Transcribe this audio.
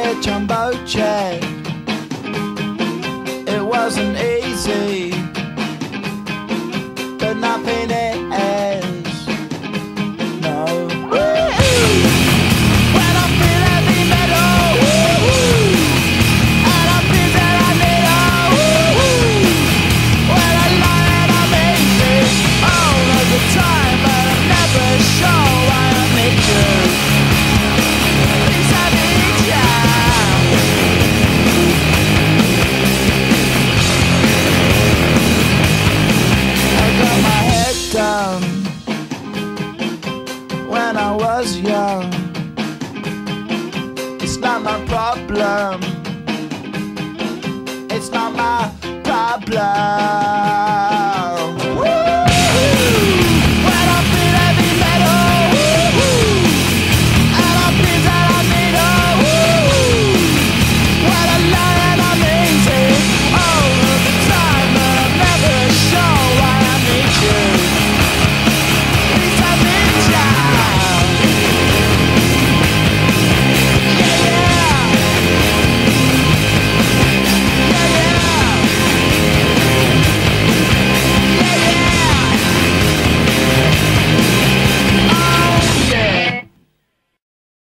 a jumbo jet. It wasn't easy, but nothing is. No. When I feel heavy metal, and I feel that I need when I lie and I'm easy all of the time, but I'm never sure why I need you. Please I need ya. I got my head down when I was young. It's not my problem. It's not my problem.